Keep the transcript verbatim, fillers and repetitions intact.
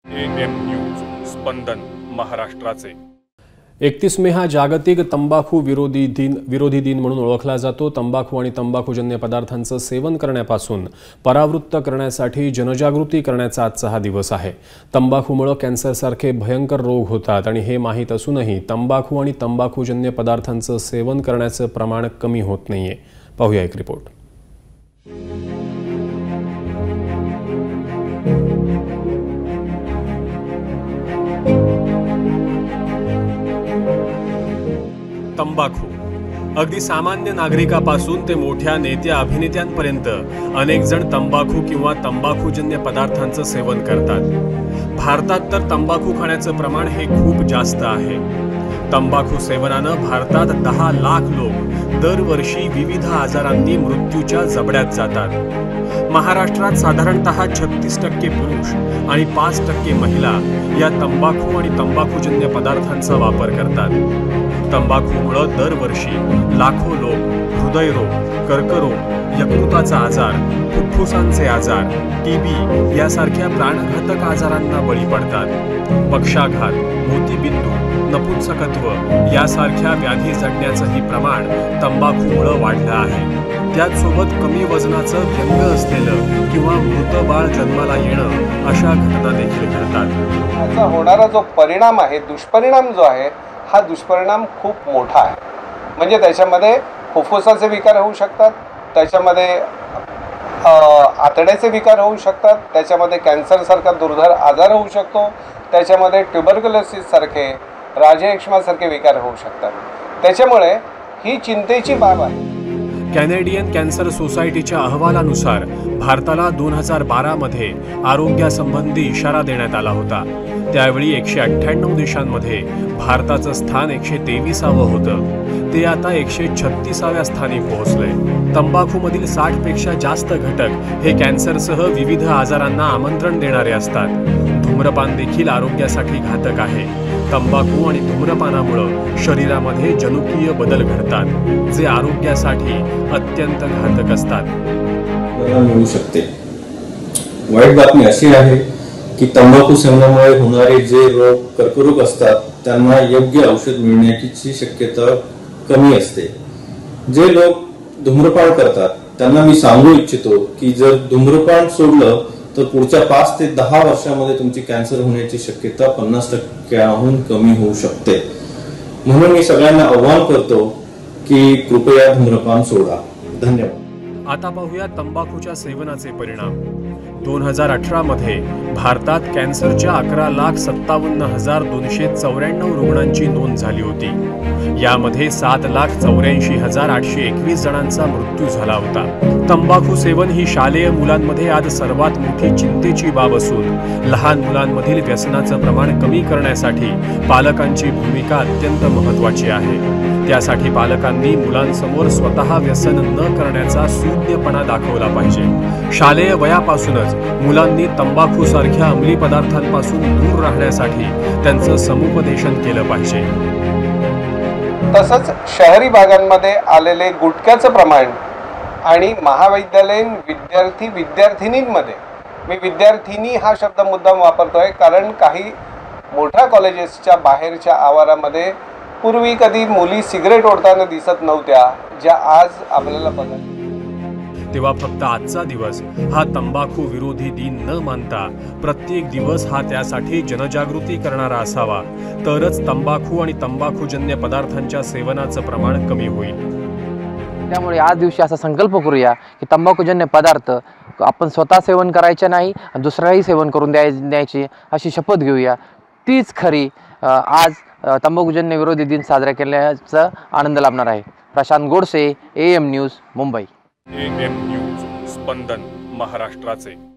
ए M news स्पंदन महाराष्ट्राचे। एकतीस मे हा जागतिक तंबाखू विरोधी दिन विरोधी दिन म्हणून ओळखला जातो। तंबाखू आणि तंबाखूजन्य पदार्थांचं सेवन करण्यापासून परावृत्त करण्यासाठी जनजागृती करण्याचा आजचा हा दिवस आहे। तंबाखूमुळे कॅन्सरसारखे भयंकर रोग होतात आणि हे माहीत असूनही तंबाखू आणि तंबाखूजन्य पदार्थांचं सेवन करण्याचं प्रमाण कमी होत नाहीये। पाहूया एक रिपोर्ट। तंबाखू अगदी सामान्य नागरिकापासून ते मोठ्या नेत्या अभिनेत्यांपर्यंत अनेक जण तंबाखू किंवा तंबाखूजन्य पदार्थांचं सेवन करतात। भारतात तर तंबाखू खाण्याचं प्रमाण हे खूप जास्त आहे। तंबाखू सेवनानं भारतात दहा लाख लोक दरवर्षी विविध आजारांनी मृत्यूच्या जबड्यात जातात। महाराष्ट्रात साधारणतः छत्तीस टक्के पुरुष आणि पाच टक्के महिला या तंबाखू आणि तंबाखूजन्य पदार्थांचा वापर करतात। तंबाखूमुळे दरवर्षी लाखो लोक हृदयरोग, कर्करोग, यकृताचा आजार, फुफ्फुसांचे आजार, टीबी यासारख्या प्राणघातक आजारांना बळी पडतात। पक्षाघात, मोतीबिंदू, नपुंसकत्व यासारख्या व्याधी जडण्याचंही प्रमाण तंबाखूमुळे वाढलं आहे। त्याचसोबत कमी वजनाचं व्यंग असलेलं किंवा मृत बाळ जन्माला येणं अशा घटना देखील घडतात। याचा होणारा जो परिणाम आहे, दुष्परिणाम जो आहे, हा दुष्परिणाम खूप मोठा आहे। म्हणजे त्याच्यामध्ये फुफ्फुसाचे विकार होऊ शकतात, त्याच्यामध्ये आतड्याचे विकार होऊ शकतात, त्याच्यामध्ये कॅन्सरसारखा दुर्धर आजार होऊ शकतो, त्याच्यामध्ये ट्युबरक्युलोसिस सारखे, राजयक्ष्मासारखे विकार होऊ शकतात। त्याच्यामुळे ही चिंतेची बाब आहे। कॅनेडियन कॅन्सर सोसायटीच्या अहवालानुसार भारताला दोन हजार बारा मध्ये आरोग्यासंबंधी इशारा देण्यात आला होता। त्यावेळी एकशे अठ्ठ्याण्णव देशांमध्ये भारताचं स्थान एकशे तेविसावं होतं, ते आता एकशे छत्तीसाव्या स्थानी पोहोचलंय। तंबाखूमधील साठ पेक्षा जास्त घटक हे कॅन्सरसह विविध आजारांना आमंत्रण देणारे असतात। धूम्रपान देखील आरोग्यासाठी घातक आहे। तंबाखू आणि धूम्रपानामुळे शरीरामध्ये जनुकीय बदल घडतात, जे आरोग्यासाठी अत्यंत घातक असतात। मिळू शकते। वाईट बातमी अशी आहे की तंबाखू सेवनामुळे होणारे जे रोग, कर्करोग असतात, त्यांना योग्य औषध मिळण्याची शक्यता कमी असते। जे लोक धूम्रपान करतात त्यांना मी सांगू इच्छितो की जर धूम्रपान सोडलं तर पुढच्या पाच ते दहा वर्षांमध्ये तुमची कॅन्सर होण्याची शक्यता पन्नास टक्क्याहून कमी होऊ शकते। म्हणून मी सगळ्यांना आवाहन करतो की कृपया धूम्रपान सोडा। धन्यवाद। आता पाहूया तंबाखूच्या सेवनाचे परिणाम। दोन हजार अठरा मध्ये भारतात कॅन्सरच्या अकरा लाख सत्तावन्न हजार दोनशे चौऱ्याण्णव रुग्णांची नोंद झाली होती। यामध्ये सात लाख चौऱ्याऐंशी हजार आठशे एकवीस जणांचा मृत्यू झाला होता। तंबाखू सेवन ही शालेय मुलांमध्ये आज सर्वात मोठी चिंतेची बाब असून लहान मुलांमधील व्यसनाचं प्रमाण कमी करण्यासाठी पालकांची भूमिका अत्यंत महत्त्वाची आहे। त्यासाठी पालकांनी मुलांसमोर स्वतः व्यसन न करण्याचा सूज्ञपणा दाखवला पाहिजे। शालेय वयापासूनच मुलांनी तंबाखू सारख्या अंमली पदार्थांपासून दूर राहण्यासाठी त्यांचं समुपदेशन केलं पाहिजे। तसंच शहरी भागांमध्ये आलेले गुटख्याचं प्रमाण आणि महाविद्यालयीन विद्यार्थी विद्यार्थिनींमध्ये, मी विद्यार्थिनी हा शब्द मुद्दाम वापरतोय कारण काही मोठ्या कॉलेजेसच्या बाहेरच्या आवारामध्ये पूर्वी कधी मुली सिगरेट ओढताना दिसत नव्हत्या, ज्या आज आपल्याला बघायला। तेव्हा फक्त आजचा दिवस हा तंबाखू विरोधी दिन न मानता प्रत्येक दिवस हा त्यासाठी जनजागृती करणारा असावा, तरच तंबाखू आणि तंबाखूजन्य पदार्थांच्या सेवनाचं प्रमाण कमी होईल। त्यामुळे आज दिवशी असा संकल्प करूया की तंबाखूजन्य पदार्थ आपण स्वतः सेवन करायचे नाही, दुसऱ्याही सेवन करून द्याय द्यायची अशी शपथ घेऊया। तीच खरी आज तंबाखूजन्य विरोधी दिन साजरा केल्याचा आनंद लाभणार आहे। Prashant Godse, A M news, Mumbai. A M news स्पंदन महाराष्ट्राचे।